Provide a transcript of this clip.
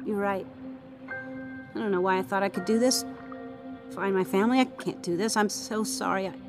You're right. I don't know why I thought I could do this. Find my family. I can't do this. I'm so sorry.